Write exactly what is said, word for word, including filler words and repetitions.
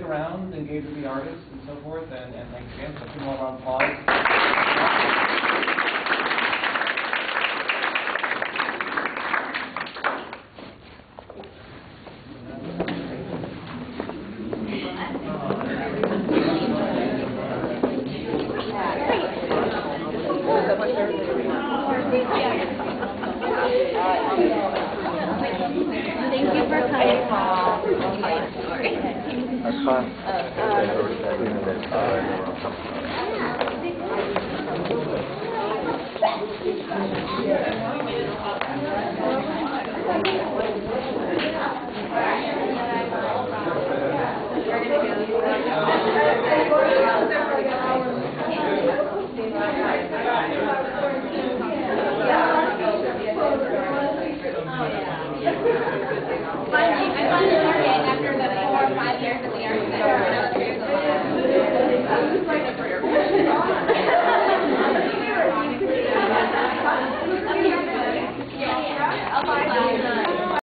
around, engage with the artists and so forth, and, and thanks again. So two more round of applause. Thank you for coming. That's fun.